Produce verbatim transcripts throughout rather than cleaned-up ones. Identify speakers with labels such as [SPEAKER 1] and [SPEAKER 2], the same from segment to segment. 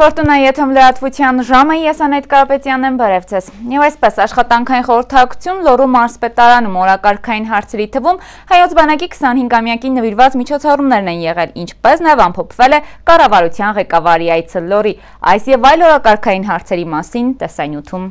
[SPEAKER 1] Ֆորտունայի եթում լրատվության ժամը ես Անետ Կարապետյանն եմ, բարև ձեզ։ Եվ այսպես աշխատանքային խորհրդակցություն Լոռու մարզպետարանում օրակարգային հարցերի թվում հայոց բանակի քսանհինգամյակին նվիրված միջոցառումներն են եղել, ինչպես նաև ամփոփվել է կառավարության ղեկավարի այցը Լոռի։ Այս եւ այլ օրակարգային հարցերի մասին տեսանյութում։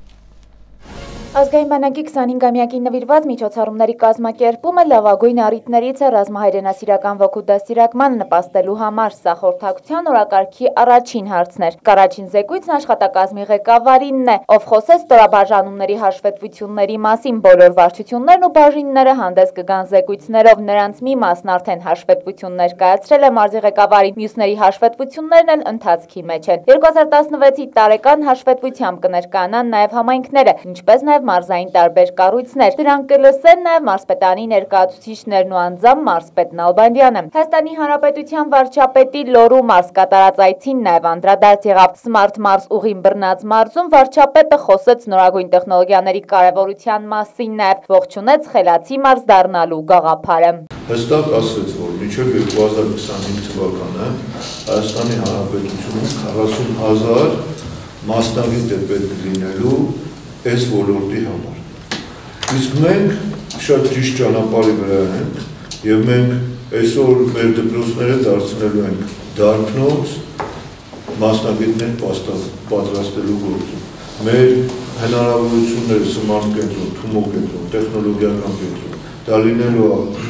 [SPEAKER 1] Ազգային բանակի քսանհինգամյակին նվիրված միջոցառումների կազմակերպումը լավագույն առիթներից է ռազմահայրենասիրական ոգու դաստիարակմանը նպաստելու համար։ Սա խորհրդակցության օրակարգի առաջին հարցն էր։ Առաջին զեկույցն աշխատակազմի ղեկավարինն է, ով խոսեց ստորաբաժանումների հաշվետվությունների մասին։ Բոլոր վարչություններն ու բաժինները հանդես կգան զեկույցներով, նրանց մի մասն արդեն հաշվետվություններ կայացրել է մարզի ղեկավարին, մյուսների հաշվետվություններն էլ ընթացքի մեջ են։ երկու հազար տասնվեցի տարեկան հաշվետվությամբ կներկայանան նաև համայնքները, ինչպես նաև մարզային տարբեր կառույցներ։ Դրանք կլսեն նաև մարզպետանի ներկայացուցիչներն ու անձամբ մարզպետ Նալբանդյանը։ Հայաստանի Հանրապետության վարչապետի Լոռու մարզ կատարած այցին նաև անդրադարձ եղավ Smart մարզ ուղին բռնած մարզում վարչապետը խոսեց նորագույն տեխնոլոգիաների կարևորության մասին, նաև ողջունեց խելացի մարզ դառնալու գաղափարը։
[SPEAKER 2] Հստակ ասվեց, որ մինչև երկու հազար քսանհինգ թվականը Հայաստանի Հանրապետությունում քառասուն հազար մասնագետ է պետք լինելու այս ոլորտի համար։ Իսկ մենք շատ ճիշտ ճանապարհի վրա ենք եւ մենք այսօր մեր դպրոցները դարձնելու ենք դարբնոց մասնագետներ պատրաստելու գործում։ Մեր հնարավորությունները Smart կենտրոն, Թումո կենտրոն, տեխնոլոգիական կենտրոն, դա լինելու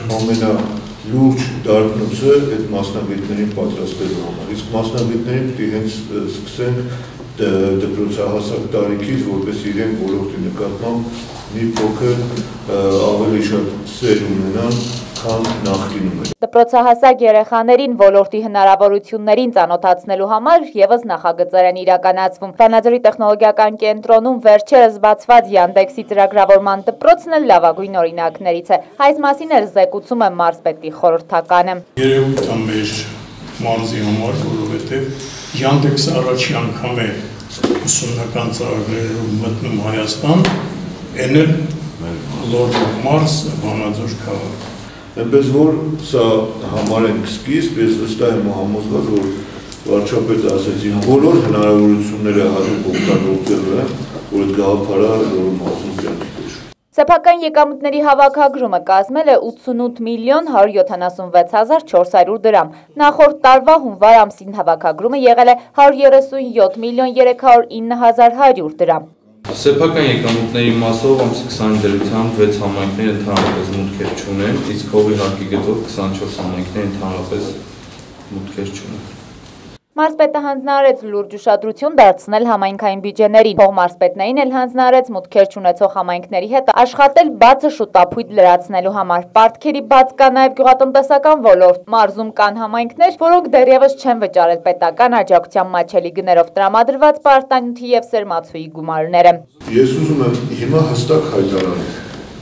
[SPEAKER 2] ամենալուրջ դարբնոցը այդ մասնագետներին պատրաստելու համար։ Իսկ մասնագետներին պիտի հենց սկսենք դպրոցահասակ տարիքից, որպես իրենք ոլորտի նկատմամբ մի փոքր ավելի շատ սեր ունենան, քան նախկինում էր։
[SPEAKER 1] Դպրոցահասակ երեխաներին ոլորտի հնարավորություններին ծանոթացնելու համար եւս նախագծեր են իրականացվում։ Վանաձորի տեխնոլոգիական կենտրոնում վերջերս բացված Yandex-ի ծրագրավորման դպրոցն էլ լավագույն օրինակներից է։ Այս մասին էլ զեկուցում է մարզպետի խորհրդականը։
[SPEAKER 3] Երևույթ է մեր մարզի համար, որովհետև Yandex-ը առաջի անգամ է ուսումնական ծրագրերով մտնում Հայաստան, այն էլ Լոռու մարզ, Վանաձոր քաղաք։
[SPEAKER 2] Այնպես որ սա համարենք սկիզբ, ես վստահ եմ համոզված, որ վարչապետը ասեց իմ բոլոր հնարավորությունները հատուկ օգտագործելու են, որ այդ գաղափարը Լոռու մարզում կյանքի կոչվի։
[SPEAKER 1] Սեփական եկամուտների հավաքագրումը կազմել է ութսունութ միլիոն հարյուր յոթանասունվեց հազար չորս հարյուր դրամ։ Նախորդ տարվա հունվար ամսին հավաքագրումը եղել է հարյուր երեսունյոթ միլիոն երեք հարյուր ինը հազար հարյուր դրամ։
[SPEAKER 4] Սեփական եկամուտների մասով ամսի քսանի դրությամբ վեց համայնքներ ընդհանրապես մուտքեր չունեն, իսկ հողի հարկի գծով քսանչորս համայնքներ ընդհանրապես մուտքեր չունեն։
[SPEAKER 1] Մարզպետը հանձնարարեց լուրջ ուշադրություն դարձնել համայնքային բյուջեներին։ Փոխմարզպետներին էլ հանձնարարեց մուտքեր չունեցող համայնքների հետ աշխատել բացը շուտափույթ լրացնելու համար։ Պարտքերի բաց կա նաև գյուղատնտեսական ոլորտ։ Մարզում կան համայնքներ, որոնք դեռևս չեն վճարել պետական աջակցության մատչելի գներով տրամադրված պարտանյութի եւ սերմացուի գումարները։
[SPEAKER 2] Ես ուզում եմ հիմա հստակ հայտարարել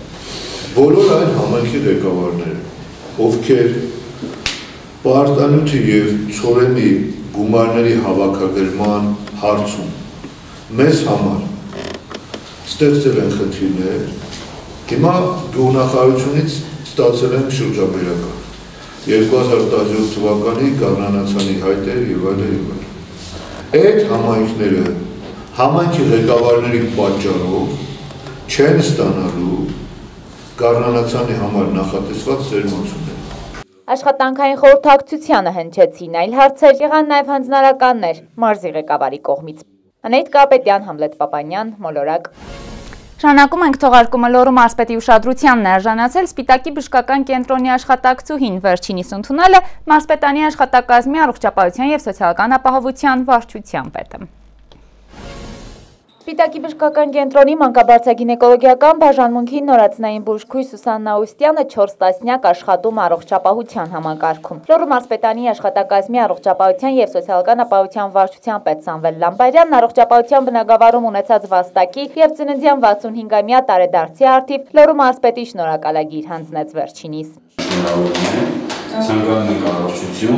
[SPEAKER 2] բոլոր այն համայնքի ղեկավարները, ովքեր պարտանյութի եւ ցորենի գումարների հավաքագրման հարցում մեզ համար ստեղծել են խնդիրներ, հիմա գյուղնախարարությունից ստացել են շրջաբերական երկու հազար տասնյոթ թվականի գարնանացանի հայտեր եւ այլն եւ այլն։ Այդ համայնքները համայնքի ղեկավարների պատճառով չեն ստանալու գարնանացանի համար նախատեսված սերմացուներ։
[SPEAKER 1] Աշխատանքային խորհրդակցությանը հնչեցին այլ հարցեր, եղան նաև հանձնարարականներ մարզի ղեկավարի կողմից։ Անետ Կարապետյան, Համլետ Պապանյան, Մոլորակ։ Շարունակում ենք թողարկումը Լոռու մարզպետի ուշադրությանն արժանացել Սպիտակի բժշկական կենտրոնի աշխատակցուհին վերջինիս ընդունել է մարզպետանի աշխատակազմի առողջապահության եւ սոցիալական ապահովության վարչության պետը։ Սպիտակի բժշկական կենտրոնի մանկաբարձագինեկոլոգիական բաժանմունքի նորածնային բուժքույր Սուսաննա Ուստյանը չորս տասնյակ աշխատում առողջապահության համակարգում։ Լոռու մարզպետանի աշխատակազմի առողջապահության եւ սոցիալական ապահովության վարչության պետ Սամվել Լամբարյանն առողջապահության բնագավառում ունեցած վաստակի եւ ծննդյան վաթսունհինգամյա տարեդարձի առթիվ Լոռու մարզպետի շնորհակալագիր հանձնեց վերջինիս։
[SPEAKER 5] Ցանկանում ենք առողջություն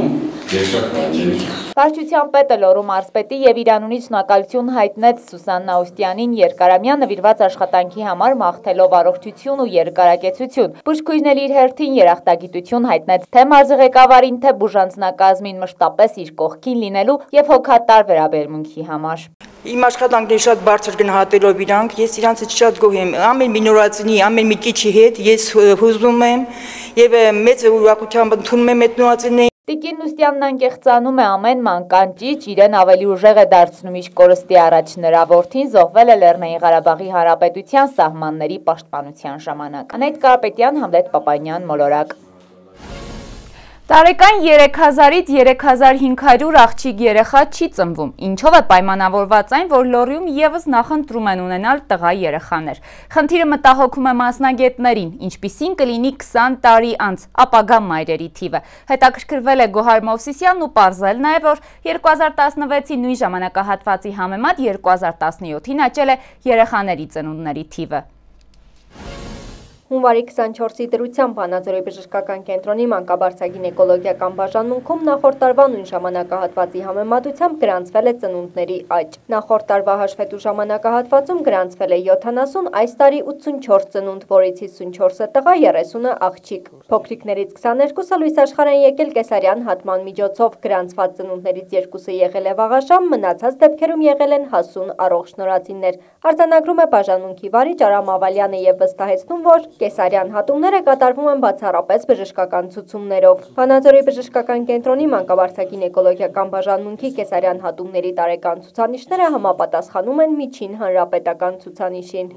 [SPEAKER 1] Վարչության պետը Լոռու մարզպետի եւ Իրանունից շնորհակալություն հայտնեց Սուսաննա Ուստյանին երկարամյա նվիրված աշխատանքի համար մաղթելով առողջություն ու երկարակեցություն։ Բուժքույրն իր հերթին երախտագիտություն հայտնեց թե մարզի ղեկավարին, թե բուժանձնակազմին մշտապես իր կողքին լինելու եւ հոգատար վերաբերմունքի համար։
[SPEAKER 5] Իմ աշխատանքն է շատ բարձր գնահատելով իրանք, ես իրանցից շատ գոհ եմ, ամեն մի նորածինի, ամեն մի կիչի հետ ես հուզվում եմ եւ մեծ ուրախությամբ ընդունում եմ այդ նորածինները։
[SPEAKER 1] Տիկին Ուստյանն անկեղծանում է ամեն մանկան ճիչ, իրեն ավելի ուժեղ է դարձնում իր կորստի առաջ, նրա որդին զոհվել է Լեռնային Ղարաբաղի Հանրապետության սահմանների պաշտպանության ժամանակ։ Անետ Կարապետյան, Համլետ Պապանյան, Մոլորակ։
[SPEAKER 6] Տարեկան երեք հազարից երեք հազար հինգ հարյուր աղջիկ երեխա չի ծնվում, ինչով է պայմանավորված այն, որ Լոռիում եւս նախընտրում են ունենալ տղա երեխաներ։ Խնդիրը մտահոգում է մասնագետներին, ինչպիսին կլինի քսան տարի անց ապագա մայրերի թիվը։ Հետաքրքրվել է Գոհար Մովսիսյանն ու պարզել նաեւ, որ երկու հազար տասնվեցի նույն ժամանակահատվածի համեմատ երկու հազար տասնյոթին աճել է երեխաների ծնունդների թիվը։
[SPEAKER 7] Հունվարի քսանչորսի դրությամբ Վանաձորի բժշկական կենտրոնի մանկաբարձագինեկոլոգիական բաժանմունքում նախորդ տարվա նույն ժամանակահատվածի համեմատությամբ գրանցվել է ծնունդների աճ։ Նախորդ տարվա հաշվետու ժամանակահատվածում գրանցվել է յոթանասուն, այս տարի ութսունչորս ծնունդ, որից հիսունչորսը տղա, երեսունը աղջիկ։ Փոքրիկներից քսաներկուսը լույս աշխարհ են եկել կեսարյան հատման միջոցով, գրանցված ծնունդներից երկուսը եղել է վաղաշամ, մնացած դեպքերում եղել են հասուն առողջ նորածիններ։ Արձանագրում է բաժանմունքի վարիչ Արամ Ավալյանը եւ վստահեցնում, որ կեսարյան հատումները կատարվում են բացառապես բժշկական ցուցումներով։ Վանաձորի բժշկական կենտրոնի մանկաբարձագինեկոլոգիական բաժանմունքի կեսարյան հատումների տարեկան ցուցանիշները համապատասխանում են միջին հանրապետական ցուցանիշին։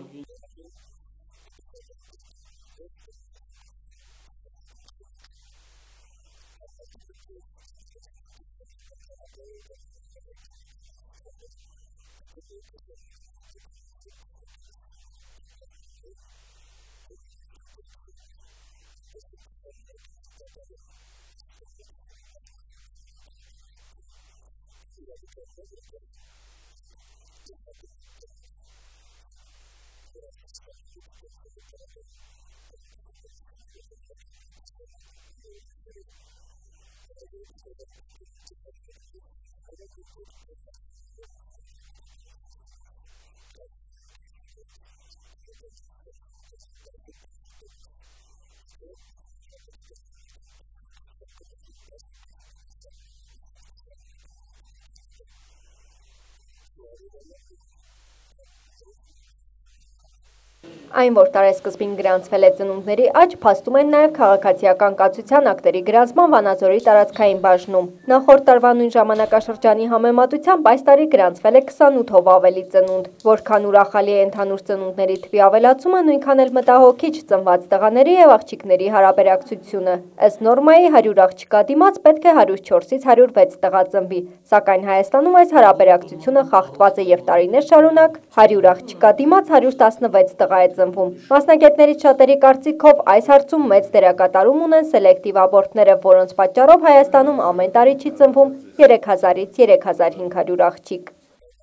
[SPEAKER 7] Այն, որ տարեսկզբին գրանցվել է ծնունդների աճ, փաստում են նաև քաղաքացիական կացության ակտերի գրանցման Վանաձորի տարածքային բաժնում։ Նախորդ տարվա նույն ժամանակաշրջանի համեմատությամբ այս տարի գրանցվել է քսանութով ավելի ծնունդ, որքան ուրախալի է ընդհանուր ծնունդների թվի ավելացումը, նույնքան էլ մտահոգիչ ծնված տղաների եւ աղջիկների հարաբերակցությունը։ Ըստ նորմայի հարյուր աղջկա դիմաց պետք է հարյուր չորսից հարյուր վեց տղա ծնվի, սակայն Հայաստանում այս հարաբերակցությունը խախտված է եւ տարիներ շարունակ հարյուր աղջկա դիմաց հարյուր տասնվեց տղա է ծնվում։ Մասնագետներից շատերի կարծիքով այս հարցում մեծ դերակատարում ունեն սելեկտիվ աբորտները, որոնց պատճառով Հայաստանում ամեն տարի չի ծնվում երեք հազարից երեք հազար հինգ հարյուր աղջիկ։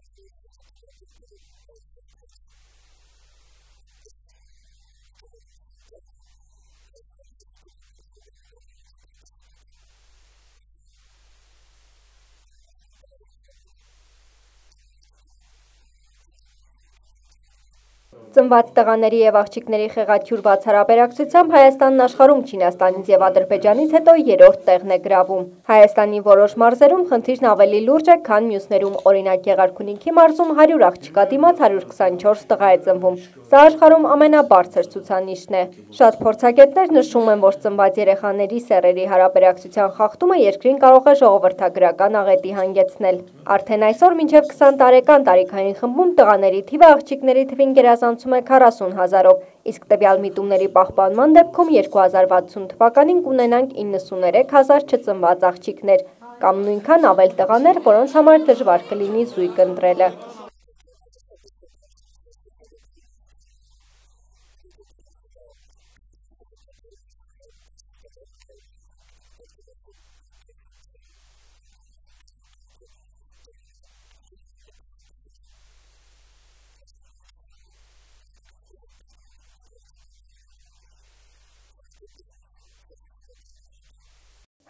[SPEAKER 7] Ծնված տղաների եւ աղջիկների խեղաթյուրված հարաբերակցությամբ Հայաստանն աշխարհում Չինաստանից եւ Ադրբեջանից հետո երրորդ տեղն է գրավում։ Հայաստանի որոշ մարզերում խնդիրն ավելի լուրջ է, քան մյուսներում, օրինակ Գեղարքունիքի մարզում հարյուր աղջկա դիմաց հարյուր քսանչորս տղա է ծնվում։ Սա աշխարհում ամենաբարձր ցուցանիշն է։ Շատ փորձագետներ նշում են, որ ծնված երեխաների սեռերի հարաբերակցության խախտումը երկրին կարող է ժողովրդագրական աղետի հանգեցնել։ Արդեն այսօր մինչև քսան տարեկան տարիքային խմբում տղաների թիվը աղջիկների թվին գերազանցում է քառասուն հազարով, իսկ տվյալ միտումների պահպանման դեպքում երկու հազար վաթսուն թվականին կունենանք իննսուներեք հազար չծնված աղջիկներ, կամ նույնքան ավել տղաներ, որոնց համար դժվար կլինի զույգ ընտրելը։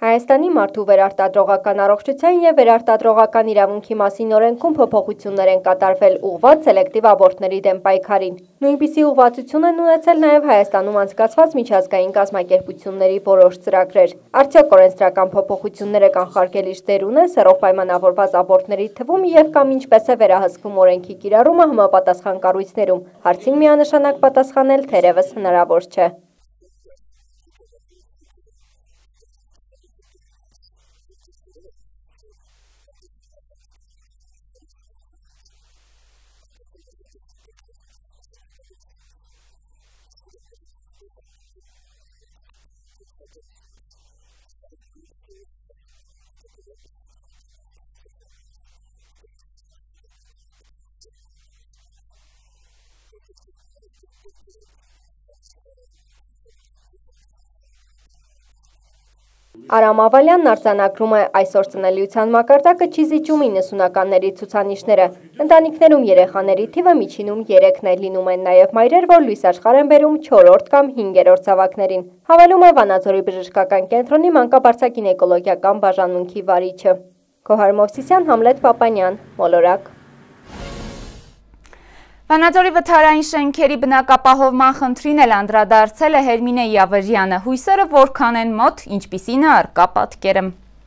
[SPEAKER 7] Հայաստանի մարդու վերարտադրողական առողջության և վերարտադրողական իրավունքի մասին օրենքում փոփոխություններ են կատարվել ուղղված սելեկտիվ աբորտների դեմ պայքարին։ Նույնպիսի ուղղվածություն են ունեցել նաև Հայաստանում անցկացված միջազգային կազմակերպությունների որոշ ծրագրեր։ Արդյոք օրենսդրական փոփոխությունները կանխարգելիչ դեր ունեն սեռով պայմանավորված աբորտների թվում և կամ ինչպես է վերահսկվում օրենքի կիրառումը համապատասխան կառույցներում։ Հարցին միանշանակ պատասխանել թերևս հնարավոր չէ։ Արամ Ավալյանն արձանագրում է, այսօր ծնելիության մակարդակը չի զիջում իննսունականների ցուցանիշները։ Ընտանիքներում երեխաների թիվը միջինում երեքն է, լինում են նաև մայրեր, որ լույսաշխարհ են բերում չորրորդ կամ հինգերորդ զավակներին։ Հավելում է Վանաձորի բժշկական կենտրոնի մանկաբարձակինեկոլոգիական բաժանմունքի վարիչը։ Գոհար Մովսիսյան, Համլետ Պապանյան, Մոլորակ։
[SPEAKER 6] Վանաձորի վթարային շենքերի բնակապահովման խնդրին էլ անդրադարձել է Հերմինե Յավրյանը, հույսերը որքան են մոտ, ինչպիսին է առկա պատկերը։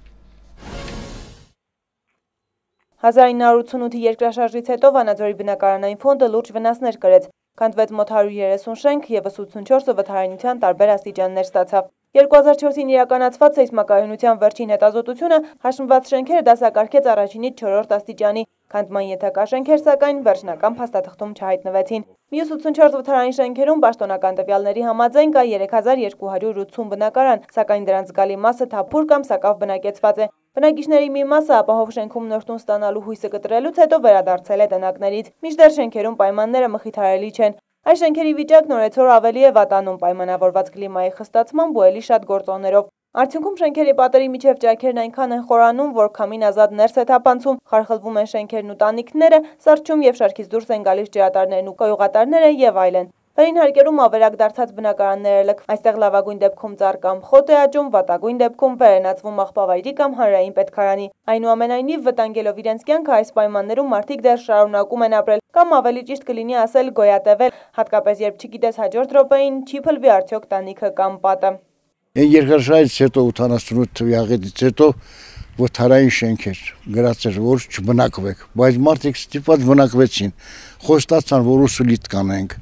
[SPEAKER 8] հազար ինը հարյուր ութսունութի երկրաշարժից հետո Վանաձորի բնակարանային ֆոնդը լուրջ վնասներ կրեց, քանդվեց մոտ հարյուր երեսուն շենք, ևս ութսունչորսը վթարայնության տարբեր աստիճաններ ստացավ։ երկու հազար չորսին իրականացված սեյսմակայունության վերջին հետազոտությունը հաշմված շենքերը դասակարգեց առաջինից չորրորդ աստիճանի, քանդման ենթակա շենքեր սակայն վերջնական փաստաթղթում չհայտնվեցին։ Մյուս ութսունչորս վթարային շենքերում պաշտոնական տվյալների համաձայն կա երեք հազար երկու հարյուր ութսուն բնակարան, սակայն դրանց զգալի մասը թափուր կամ սակավ բնակեցված է։ Բնակիչների մի մասը ապահով շենքում նոր տուն ստանալու հույսը կտրելուց հետո վերադարձել է տնակներից, մինչդեռ շենքերում պայմանները մխիթարելի չեն։ Այս շենքերի վիճակն օրեցօր ավելի է վատանում պայմանավորված կլիմայի խստացմամբ ու էլի շատ գործոններով։ Արդյունքում շենքերի պատերի միջև ճաքերն այնքան են խորանում, որ քամին ազատ ներս է թափանցում, խարխլվում են շենքերն ու տանիքները, սառչում եւ շարքից դուրս են գալիս ջրատարներն ու կոյուղատարները եւ այլն։ Վերին հարկերում ավերակ դարձած բնակարանները լք, այստեղ լավագույն դեպքում ծառ կամ խոտ է աճում, վատագույն դեպքում վերենացվում աղբավայրի կամ հանրային պետքարանի։ Այնուամենայնիվ վտանգելով իրենց կյանքը այս պայմաններում մարդիկ դեռ շարունակում են ապրել կամ ավելի ճիշտ կլինի ասել գոյատևել, հատկապես երբ չգիտես հաջորդ րոպեին չի փլվի արդյոք տանիքը կամ պատը։
[SPEAKER 9] Երկրաշարժից հետո ութանասունութ թվականից հետո վթարային շենքեր գրած էր, որ չբնակվեք, բայց մարդիկ ստիպված բնակվեցին, խոստացան, որ ուսուլիտ կանենք,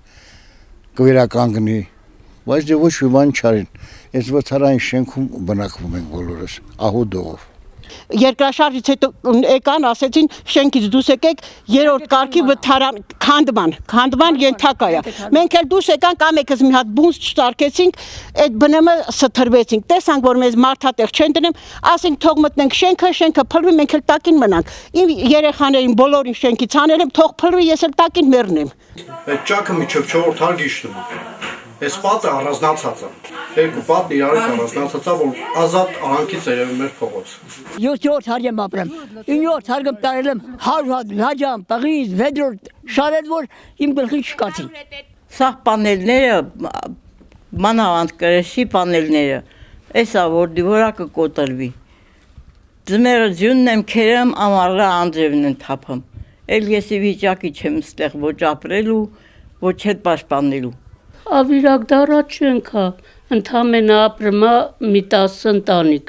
[SPEAKER 9] կվերականգնի, բայց ոչ մի բան չարին։ Այս վթարային շենքում բնակվում ենք բոլորս, ահուդով։
[SPEAKER 10] Երկրաշարժից հետո եկան, ասեցին շենքից դուրս եկեք, երրորդ կարգի վթարան քանդման, քանդման ենթակա է։ Մենք էլ դուրս եկանք, ամենքս մի հատ բունց չտարկեցինք, այդ բնեմը սթրվեցինք։ Տեսանք, որ մեզ մարդատեղ չեն դնում, ասենք թող մտնենք շենքը, շենքը փլվի, մենք էլ տակին մնանք։ Իմ երեխաներին բոլորին շենքից անել եմ, թող փլվի, ես էլ տակին մեռնեմ։
[SPEAKER 11] Այդ ճակը միջև չորրորդ հարկ իջնում։ Այս պատը առանձնացած է։ Երկու պատն իրարից առանձնացած է, որ ազատ արանքից է երևում մեր փողոց։
[SPEAKER 12] յոթերորդ հարկ եմ ապրեմ։ իններորդ հարկը տարել եմ հարյուր հատ լաջամ, տղից, վեցերորդ շարել, որ իմ գլխի չկացին։
[SPEAKER 13] Սաղ պանելները, մանավանդ կրեշի պանելները, էսա որ դիվորակը կոտրվի։ Ձմերը ձյունն եմ քերեմ, ամառը անձևն են թափում։ Էլ եսի վիճակի չեմ ստեղ ոչ ապրելու, ոչ հետ պաշտպանելու։
[SPEAKER 14] Ավիրակ դառած չենք հա, ընդամենը ապրում է մի տասը ընտանիք։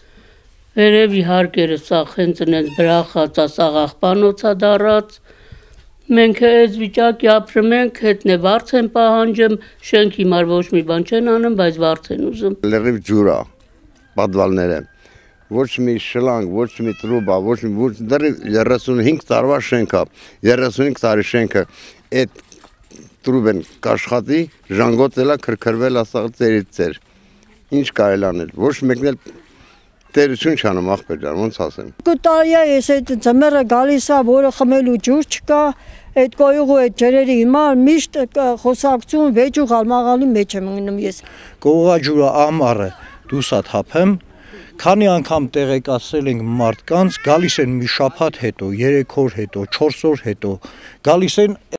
[SPEAKER 14] Վերևի հարկերը սաղ հենց նենց բրախած է, սաղ աղբանոց է դառած։ Մենք այս վիճակի ապրում ենք, հետն է վարձ են պահանջում, շենք հիմար ոչ մի բան չեն անում, բայց վարձ են ուզում։
[SPEAKER 15] Լրիվ ջուր է, պատվալները, ոչ մի շլանկ, ոչ մի տրուբա, ոչ մի դեռ երեսունհինգ տարվա շենք է, երեսունհինգ տարի շենքը, այդ տրուբեն կաշխատի, ժանգոտելա, քրքրվել ասաղ ծերից ծեր, ինչ կարել անել, ոչ մեկն էլ տերություն չանում աղբեր ջան, ոնց ասեմ։
[SPEAKER 16] Կտարի է, ես այդ ձմերը գալիս է, որը խմելու ջուր չկա, այդ կոյուղու այդ ջրերի հիմար միշտ խոսակցություն վեճուղ ալմաղալի մեջ եմ ընգնում ես։
[SPEAKER 17] Կողա ջուրը ամառը դուսա թափեմ, քանի անգամ տեղեկացրել ենք մարդկանց, գալիս են մի շաբաթ հետո, երեք օր հետո, չորս օր հետո, գալիս են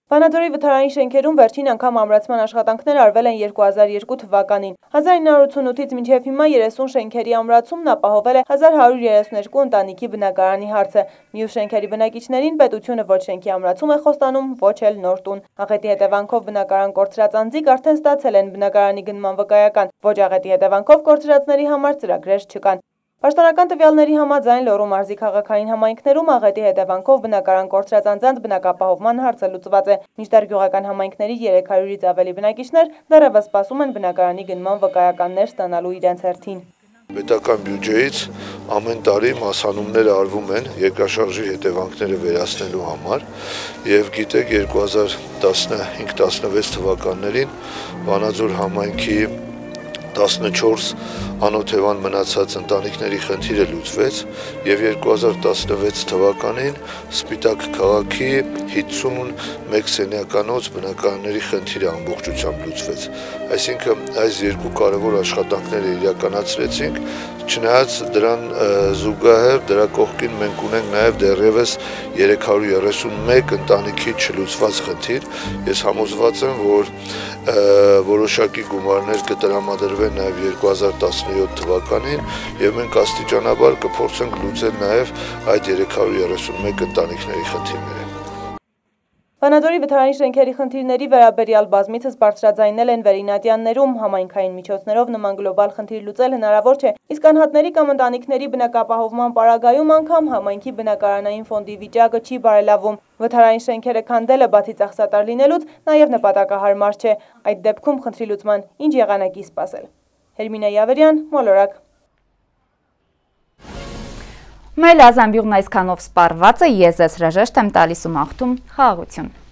[SPEAKER 8] Վանաձորի վթարային շենքերում վերջին անգամ ամրացման աշխատանքներ արվել են երկու հազար երկու թվականին։ հազար ինը հարյուր ութսունութից մինչև հիմա երեսուն շենքերի ամրացումն ապահովել է հազար հարյուր երեսուներկու ընտանիքի բնակարանի հարցը։ Մյուս շենքերի բնակիչներին պետությունը ոչ շենքի ամրացում է խոստանում, ոչ էլ նոր տուն։ Աղետի հետևանքով բնակարան կորցրած անձիկ արդեն ստացել են բնակարանի գնման վկայական, ոչ աղետի հետևանքով կորցրածների համար ծրագրեր չկան։ Պաշտոնական տվյալների համաձայն Լոռու մարզի քաղաքային համայնքներում աղետի հետևանքով բնակարան կորցրած անձանց բնակապահովման հարցը լուծված է, մինչդեռ գյուղական համայնքների երեք հարյուրից ավելի բնակիչներ դեռևս սպասում են բնակարանի գնման վկայականներ ստանալու իրենց հերթին։
[SPEAKER 2] Պետական բյուջեից ամեն տարի մասհանումներ արվում են երկրաշարժի հետևանքները վերացնելու համար եւ գիտեք երկու հազար տասնհինգ տասնվեց թվականներին Վանաձոր համայնքի տասնչորս անօթևան մնացած ընտանիքների խնդիրը լուծվեց եւ երկու հազար տասնվեց թվականին Սպիտակ քաղաքի հիսունմեկ սենյականոց բնակարանների խնդիրը ամբողջությամբ լուծվեց։ Այսինքն այս երկու կարևոր աշխատանքները իրականացրեցինք, չնայած դրան զուգահեռ դրա կողքին մենք ունենք նաեւ դեռևս երեք հարյուր երեսունմեկ ընտանիքի չլուծված խնդիր։ Ես համոզված եմ, որ որոշակի գումարներ կտրամադրվեն նաեւ երկու հազար տասնյոթ թվականին եւ մենք աստիճանաբար կփորձենք լուծել նաեւ այդ երեք հարյուր երեսունմեկ ընտանիքների խնդիրները։
[SPEAKER 8] Վանաձորի վթարային շենքերի խնդիրների վերաբերյալ բազմիցս բարձրաձայնել են վերինատյաններում, համայնքային միջոցներով նման գլոբալ խնդիր լուծել հնարավոր չէ, իսկ անհատների կամ ընտանիքների բնակապահովման պարագայում անգամ համայնքի բնակարանային ֆոնդի վիճակը չի բարելավում։ Վթարային շենքերը քանդելը բացի ծախսատար լինելուց նաև նպատակահարմար չէ, այդ դեպքում խնդրի լուծման ինչ եղանակի սպասել։ Հերմինե Յավերյան, Մոլորակ։
[SPEAKER 6] Մեր ազամբյուղն այսքանով սպառված է, ես ես հրաժեշտ եմ տալիս ու մաղթում խաղաղություն։